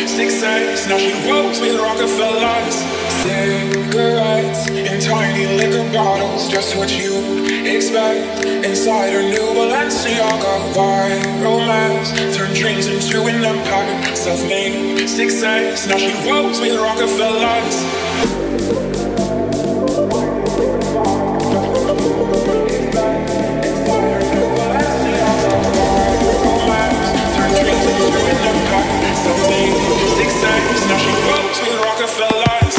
6'6", now she rolls with Rockefellers. Cigarettes in tiny liquor bottles, just what you expect. Inside her new Balenciaga, romance turned dreams into an empire. Self-made success, now she rolls with Rockefellers. Now she rolls with Rockefellers.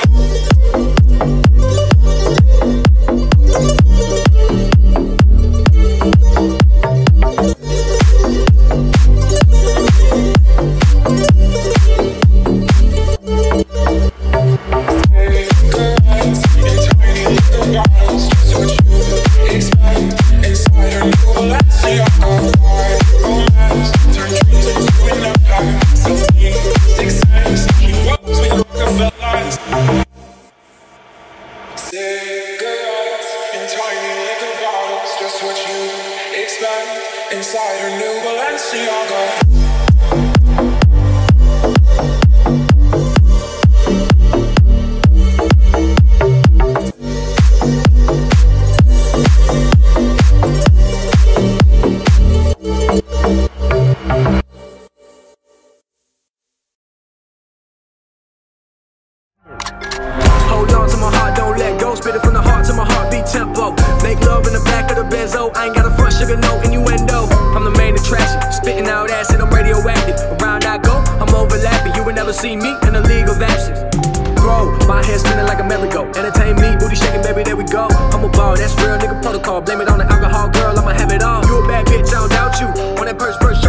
Cigarettes in tiny liquor bottles, just what you expect. Inside her new Balenciaga. Hold on to my heart, don't let go. Spit it from the heart to my heartbeat tempo. Make love in the back of the benzo. I ain't got a front, sugar, no innuendo. I'm the main attraction, spitting out acid, I'm radioactive. Around I go, I'm overlapping. You will never see me in a league of absence. Bro, my head spinning like a merry-go. Entertain me, booty shaking, baby, there we go. I'm a ball, that's real nigga protocol. Blame it on the alcohol, girl, I'ma have it all. You a bad bitch, I don't doubt you. On that purse first,